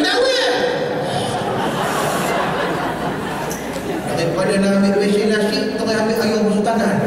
tahu ya. Daripada nak ambil besen nasi, terus ambil ayam basuh tangan.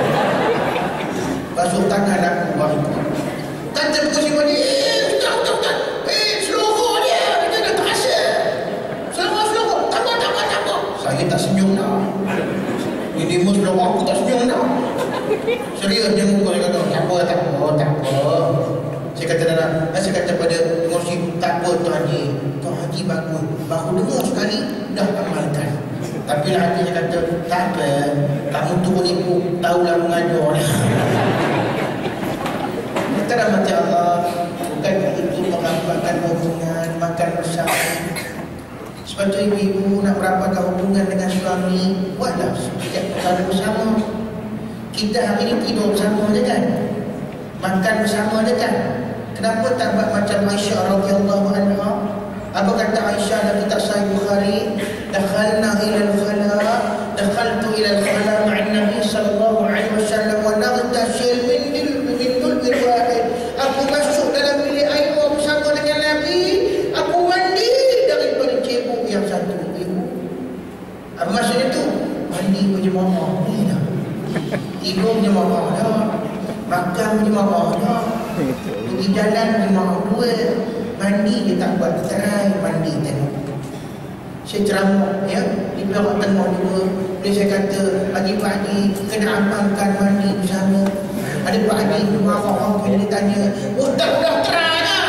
Basuh tangan aku basuh. Kata berkongsi pada Ustaz. Selokok dia. Kita dah terasa. Selokok. Tak apa. Saya tak senyum dah. Ini mus selokok aku tak senyum dah. Serius dia muka dia kata, tak apa. Saya kata pada pengurus, tak apa Tuan Haji bagus. Baru dengar sekali, dah amalkan. Tapi lah hati saya kata, tak apa, kamu turun ibu, tahulah mengajar. Kita rahmati Allah, bukan itu merampakkan hubungan, makan bersama. Sebab tu ibu-ibu nak merapatkan hubungan dengan suami, buatlah setiap perkara bersama. Kita hari ini tidur bersama je kan, makan bersama je kan. Kenapa tak buat macam Aisyah radhiyallahu anha? Apa kata Aisyah dalam kitab Sahih Bukhari? Dakhaltu ila al-khala ma'an Nabi sallallahu alaihi wasallam wa naghtasil min dulbil wahid. Aku masuk dalam bilik air bersama dengan Nabi. Aku mandi daripada cebok yang satu. Apa maksudnya tu? Mandi berjemaah. Tidur berjemaah dah, makan berjemaah dah, pergi jalan berjemaah dua. Mandi dia tak buat terai, mandi tengok. Saya ceramah ya, di Perak Tengah juga. Bila saya kata pagi-pagi kena amalkan mandi bersama. Ada Pak Haji marah dia tanya, Ustaz dah terai dah?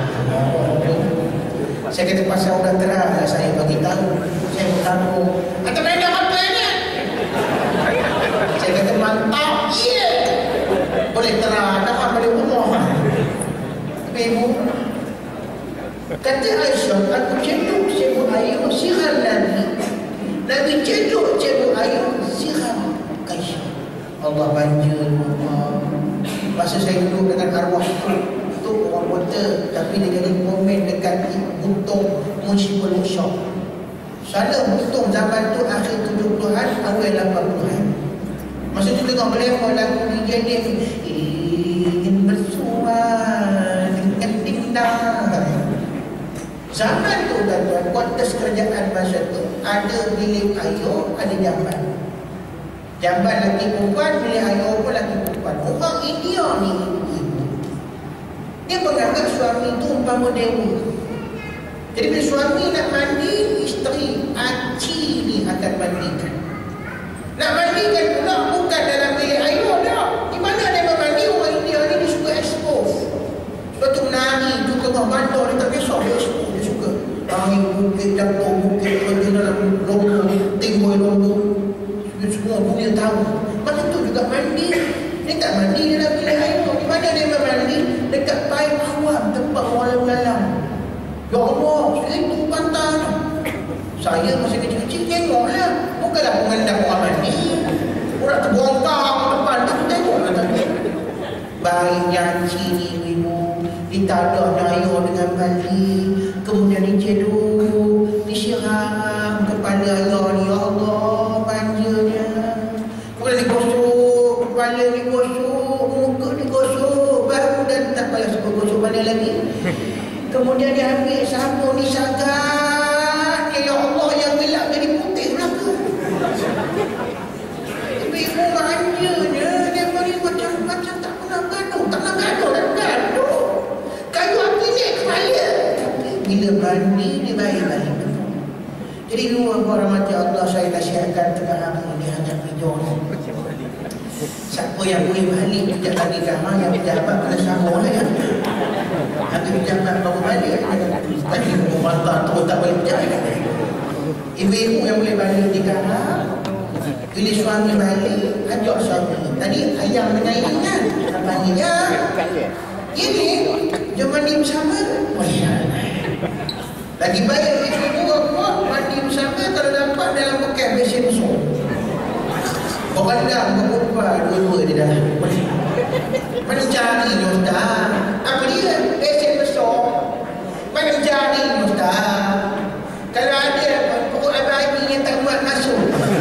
Saya kata pasal dah terai lah saya bagi tahu. Saya bertamu, atau mana apa ni? Saya kata mantap, iya. Boleh terang, dapat balik rumah. Ibu kata Aisyah, aku cedok cebok air siram Nabi cedok cebok air siram Aisyah. Allah banja Allah. Masa saya duduk dengan arwah tu orang kota, tapi dia jadi komen dekat buntung municipal shop. Sana buntung zaman tu akhir 70-an, awal 80-an. Masa tu tengok beliau lagu dijadikan ingin bersuara dengan dindang. Zaman tu tuan-tuan, kuantas kerajaan masa tu ada bilik air, ada jamban. Jamban laki perempuan, bilik air pun laki perempuan. Orang India ni dia menganggap suami tu umpama dewa. Jadi bila suami nak mandi, isteri aci ni akan mandikan. Nak mandikan pula bukan dalam bilik air dah. Di mana dia mandi, orang India ni dia suka expose. Sebab tu menari tu tengah bandar dia tak kisah, dia expose, dia suka. Angin bukit, jatuh bukit, pergi dalam lombok, timbul lombok. Semua dunia tahu. Masa tu juga mandi. Dia tak mandi dalam bilik air. Di mana dia mandi? Dekat paip awam, tempat orang lalang. Ya Allah, itu pantai. Saya masa kecil-kecil tengoklah. Bukanlah memandang orang mandi. Orang terbongkar depan tu tengoklah tadi. Baik janji ni ibu, ditadah air dengan bali, kemudian diceduk, disiram kepala air ni. Ya Allah, manjanya. Kemudian digosok, kepala digosok, muka digosok, baru dan tak payah sebut gosok mana lagi. Kemudian dia ambil sabun disagat. Ya Allah, yang gelap jadi putih belaka. Tapi ibu manjanya, dia beri macam tak pernah gaduh. Tak pernah gaduh, tak gaduh. Kayu api naik kepala. Tapi bila mandi, dia baik-baik. Jadi dua orang mati Allah saya nasihatkan tengah hari ni hanya hijau ni. Siapa yang boleh balik sejak lagi kamar, yang pejabat pada sama lah ya. Nanti pejabat baru balik, tadi memantah terus tak boleh pejabat. Ibu-ibu yang boleh balik di kamar, bila suami balik, ajak suami. Tadi ayam dengan ini kan, panggil ya. Ini, jom mandi bersama. Oh ya. Lagi baik ibu-ibu mandi bersama kalau dapat dalam bekas besen besar. Orang dah berubah dua-dua di dalam. Mana cari Ustaz? Apa dia? Besen besar. Mana cari Ustaz? Kalau ada pokok abadi yang tak buat masuk.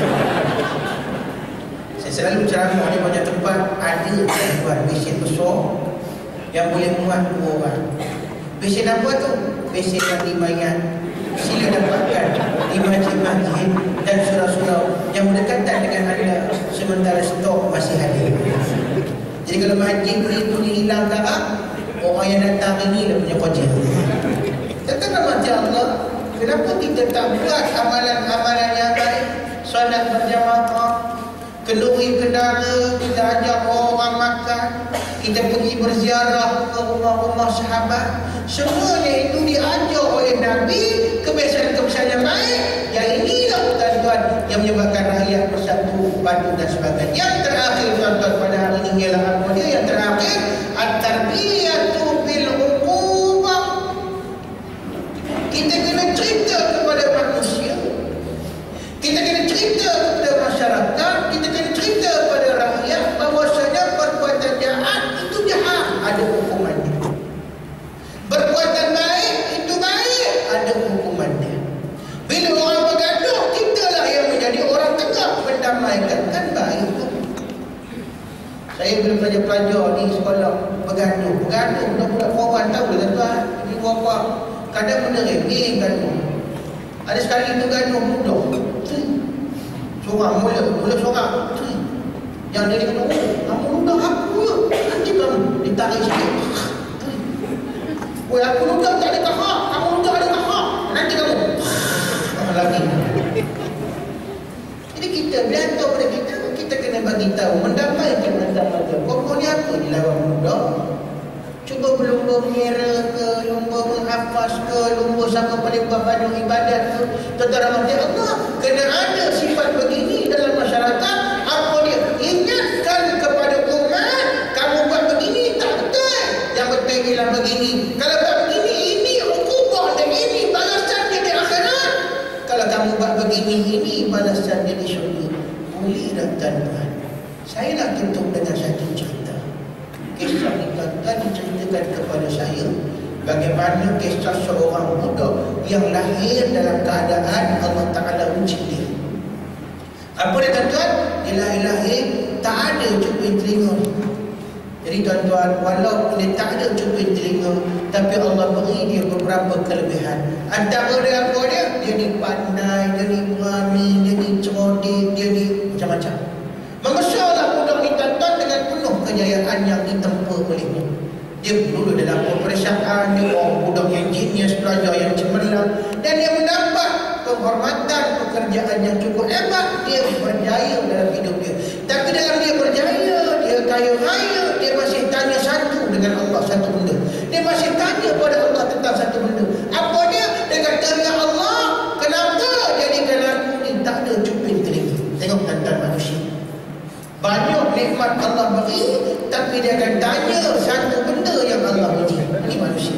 Saya selalu ceramah di banyak tempat ada yang buat besen besar yang boleh muat dua orang. Besen apa tu? Besen mandi mayat. Sila dapatkan di masjid-masjid dan surau-surau yang berdekatan dengan anda sementara stok masih ada. Jadi kalau masjid itu hilang sekarang, orang yang datang ini dah punya kerja. Katakan macam Allah, kenapa kita tak buat amalan-amalan yang baik? Solat berjamaah, kenduri kendara, kita ajak orang makan, kita pergi berziarah ke rumah-rumah sahabat. Semuanya itu diajar oleh Nabi, kebiasaan-kebiasaan yang baik. Yang inilah tuan-tuan yang menyebabkan rakyat bersatu, padu dan sebagainya. Yang terakhir tuan-tuan pada hari ini ialah apa dia? Yang terakhir, at-tarbiyatu bil uqubah. Kita kena cerita kepada manusia, kita kena cerita kepada masyarakat, kita kena cerita kepada rakyat bahawasanya perbuatan jahat itu jahat, ada hukumannya. Perbuatan baik itu baik, ada hukumannya. Bila orang bergaduh, kitalah yang menjadi orang tengah mendamaikan, kan baik tu. Saya bila pelajar-pelajar di sekolah bergaduh, budak-budak perempuan tahu lah tuan, ini perempuan kadang benda remeh gaduh. Ada sekali tu gaduh mudah, seorang mula seorang yang dia kata, oh kamu mudah aku ya, nanti kamu ditarik sikit. Oh aku mudah tak ada kahak, kamu mudah ada kahak, nanti kamu lagi. Jadi kita berantau pada kita kena bagi tahu, mendamaikan. Pokoknya apa ni lawan mudah? Cuba berlumba menyera ke, lumba menghafaz ke, lumba sama pada berpadu ibadat ke. Tentara mati Allah, kena ada sifat begini dalam masyarakat. Apa dia? Ingatkan kepada umat, kamu buat begini tak betul. Yang betul ialah begini. Kalau buat begini, ini ukubah dan ini balasan dia di akhirat. Kalau kamu buat begini, ini balasan dia di syurga. Boleh tak tuan-tuan? Saya nak tutup dengan satu cerita. Kisah ini tuan-tuan diceritakan kepada saya bagaimana kisah seorang budak yang lahir dalam keadaan Allah Ta'ala uji dia. Apa dia tuan-tuan? Dia lahir tak ada cuping telinga. Jadi tuan-tuan, walaupun dia tak ada cuping telinga, tapi Allah beri dia beberapa kelebihan. Antara dia apa dia? Dia ni pandai, dia ni berani, dia ni cerdik, dia ni macam-macam. Membesarlah budak ni tuan-tuan dengan penuh kejayaan yang ditempa olehnya. Dia dulu dalam peperiksaan, dia orang budak yang genius, pelajar yang cemerlang, dan dia mendapat penghormatan, pekerjaan yang cukup hebat. Dia berjaya dalam hidup dia. Tapi dalam dia berjaya, dia kaya raya, dia masih tanya satu dengan Allah, satu benda. Dia masih tanya pada Allah tentang satu benda. Apa dia? Dia kata, ya Allah, kenapa jadikan aku ni tak ada cuping telinga? Tengok tuan-tuan manusia. Banyak nikmat Allah beri, tapi dia akan tanya satu benda yang Allah beri. Ini manusia.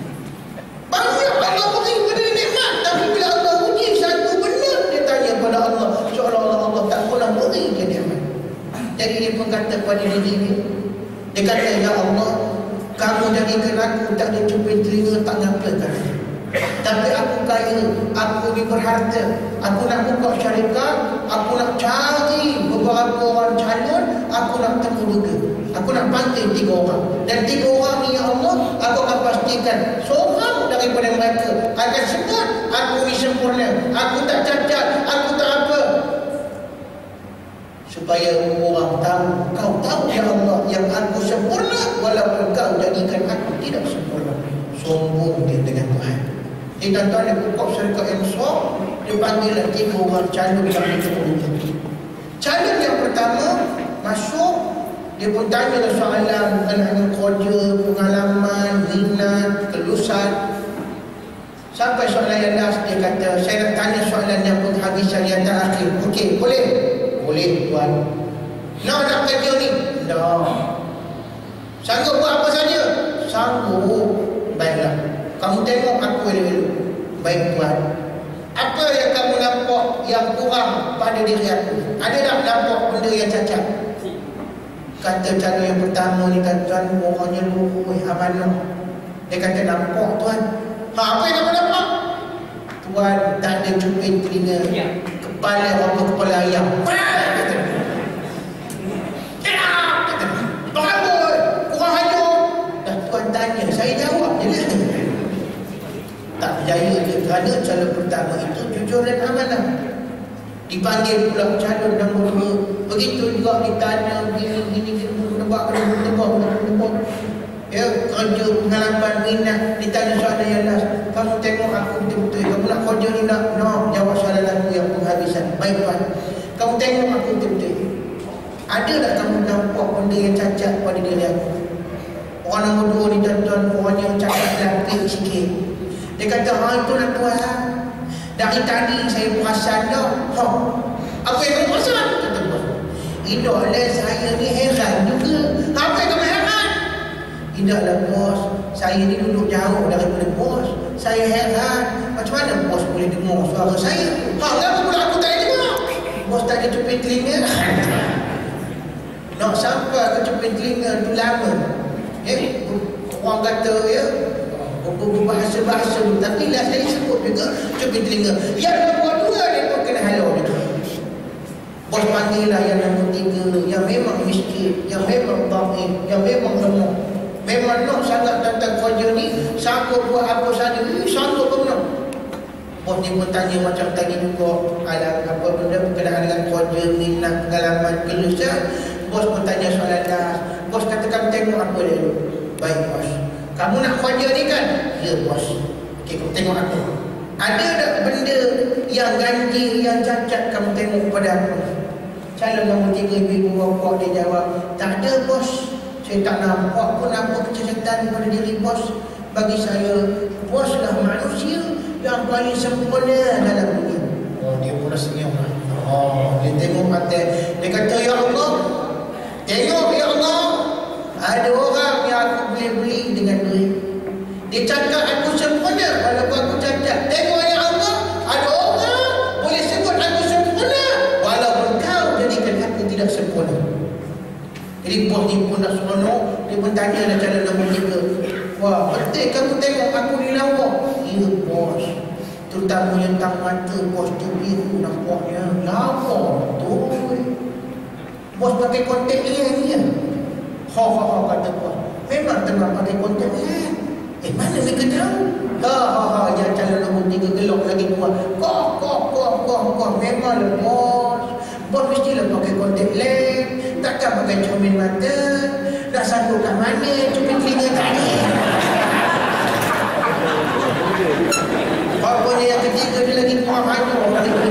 Banyak Allah beri pada nikmat, tapi bila Allah uji satu benda, dia tanya pada Allah, seolah-olah Allah tak pernah beri dia nikmat. Jadi dia pun kata pada diri dia, dia kata, ya Allah, kamu jadikan aku tak ada cuping telinga, tak ngapakan. Tapi aku kaya, aku ni berharta, aku nak buka syarikat, aku nak cari beberapa orang calon, aku nak temu juga, aku nak panggil 3 orang, dan 3 orang ni ya Allah, aku akan pastikan seorang daripada mereka akan sebut aku ni sempurna, aku tak cacat, aku tak apa, supaya orang tahu, kau tahu ya Allah yang aku sempurna, walaupun kau jadikan aku tidak sempurna. Sombong dia dengan Tuhan. Dia tuan-tuan, dia buka syarikat yang besar, dia panggillah 3 orang calon yang bertemu. Calon yang pertama masuk, dia pun tanya soalan berkenaan kerja, pengalaman, minat, kelulusan. Sampai soalan yang last, dia kata, saya nak tanya soalan yang penghabisan yang terakhir. Okey, boleh? Boleh tuan. Nak kerja ni? Tak. Sanggup buat apa saja? Sanggup. Baiklah, kamu tengok aku dulu. Baik tuan. Apa yang kamu nampak yang kurang pada diri aku? Ada tak nampak benda yang cacat? Kata calon yang pertama ni, tuan, orangnya luruh, amanah. Dia kata, nampak tuan. Apa yang kamu nampak? Tuan, tak ada cuping telinga. Kepala apa? Kepala ayam. Kata, berapa? Kurang hajar. Dah tuan tanya, saya jawab je lah. Tak berjaya kerana calon pertama itu jujur dan amanah. Dipanggil pula calon nombor 2. Begitu juga ditanya gini nebak. Ya, kerja, pengalaman, minat. Ditanya soalan yang last, kamu tengok aku betul-betul, kamu nak kerja ni nak? No, jawab soalan aku yang penghabisan. Baik Tuan, kamu tengok aku betul-betul, ada tak kamu nampak benda yang cacat pada diri aku? Orang nombor 2 ni tuan-tuan, orang yang cacat lapik sikit. Dia kata, itulah Tuhan, dari tadi saya perasan dah. Apa yang kamu perasan? Kata Tuan, idoleh saya ni heran juga. Apa yang kamu heran? Tidaklah bos, saya ni duduk jauh daripada bos. Saya heran, macam mana bos boleh dengar suara saya? Kenapa pula aku tak boleh dengar? Bos tak ada cuping telinga. Nak sampai ke cuping telinga tu lama. Orang kata berbahasa-bahasa tu, tapi lah saya sebut juga cuping telinga. Yang nombor 2 dia pun kena halau dia. Bos panggil lah yang nombor 3, yang memang miskin, yang memang dhaif, yang memang lemah. Memang nak sangat tentang kerja ni, sanggup buat apa saja ni, sanggup pun nak. Bos ni pun tanya macam tadi juga, alam apa benda berkenaan dengan kerja, minat, pengalaman, kelulusan. Bos pun tanya soalan last. Bos kata, kamu tengok apa dia? Baik bos, kamu nak kerja ni kan? Ya bos. Okey, kamu tengok apa? Ada tak benda yang ganjil, yang cacat kamu tengok pada aku? Calon nombor 3 ibu bapa dia jawab, tak ada bos. Saya tak nampak pun apa kecacatan pada diri bos. Bagi saya, boslah manusia yang paling sempurna dalam dunia. Dia pun senyum. Dia tengok mata. Dia kata, ya Allah, tengok ya Allah, ada orang yang aku boleh beli dengan duit. Dia cakap aku sempurna walaupun aku cacat. Tengok ya Allah, ada orang boleh sebut aku sempurna walaupun kau jadikan aku tidak sempurna. Jadi bos ni pun dah seronok. Dia pun tanya dah calon nombor 3. Wah, betul kamu tengok aku ni lawa? Ya bos, terutama yang tang mata bos tu biru nampaknya lawa betul. Bos pakai kontak lens ya? Kata bos, memang tengah pakai kontak lens. Mana mereka tahu? Yang calon nombor 3 gelok lagi keluar. Kok memanglah bos. Bos mestilah pakai kontak lens. Takkan pakai cermin mata. Nak sanggup kat mana cermin telinga tadi? Bapaknya yang ketiga dia lagi kurang hanyut.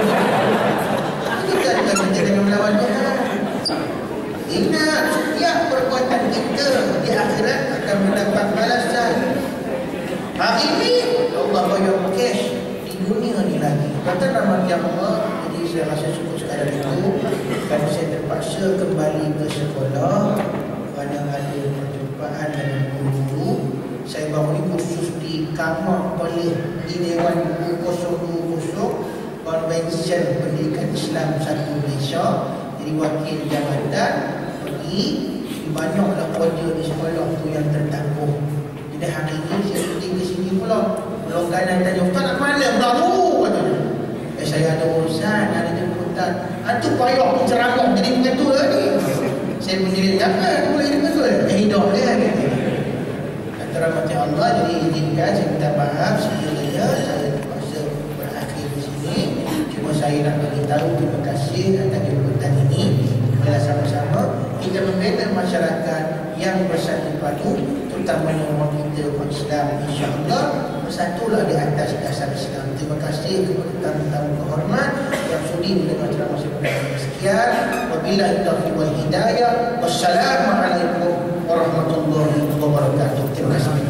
Kita jangan melawan Tuhan. Ingat, setiap perbuatan kita di akhirat akan mendapat balasan. Hari ini Allah bayar cash di dunia ni lagi. Kata nama Allah. Jadi saya rasa cukup sekadar itu. Kerana saya terpaksa kembali ke sekolah kerana ada perjumpaan dengan guru-guru. Saya baru ni khusus di kamar oleh di Dewan 2020 Konvensyen Pendidikan Islam 1 Malaysia. Jadi wakil jabatan pergi, banyaklah kerja di sekolah tu yang tertangguh. Jadi hari ini saya pergi ke sini pula. Belum kanan tanya, Ustaz nak mana? Baru katanya. Saya ada urusan, ada jemputan. Itu payah penceramah jadi pengetul lagi. Saya pendiri apa? Dia boleh jadi pengetul. Hidup dia. Kata rahmat Allah, jadi izinkan saya minta maaf sekiranya saya terpaksa berakhir di sini. Cuma saya nak beritahu terima kasih atas jemputan ini. Marilah sama-sama kita membina masyarakat yang bersatu padu, terutamanya orang kita umat Islam, insya-Allah bersatulah di atas dasar Islam. Terima kasih kepada tamu-tamu kehormat yang sudi mendengar ceramah saya. Sekian, wabillahi taufiq wal hidayah. Wassalamualaikum warahmatullahi wabarakatuh. Terima kasih.